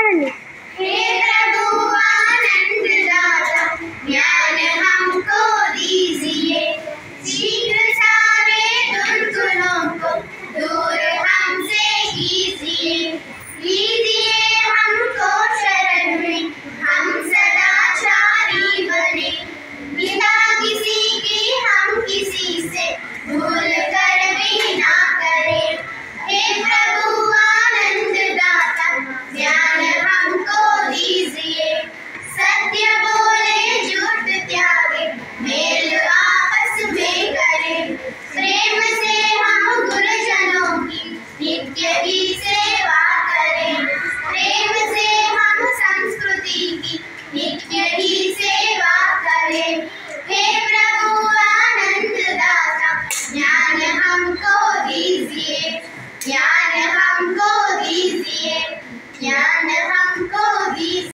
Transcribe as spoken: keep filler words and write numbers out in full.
पाड़ंడి। हे प्रभु आनंद दाता ज्ञान हमको दीजिए, शीघ्र सारे दुर्गुणों को दूर हमसे कीजिए, लीजिए हमको शरण में हम सदाचारी बने, बिना किसी की हम किसी से भूल कर भी ना करें। हे प्रभु आनंद दाता ज्ञान हमको दीजिए, सत्य बोले झूठ त्यागे मेल आपस में करें, प्रेम से हम गुरुजनों की नित्य ही सेवा करें, प्रेम से हम संस्कृति की नित्य ही सेवा करें। हे प्रभु आनंद दाता ज्ञान हमको दीजिए, ज्ञान हमको दीजिए, ज्ञान हम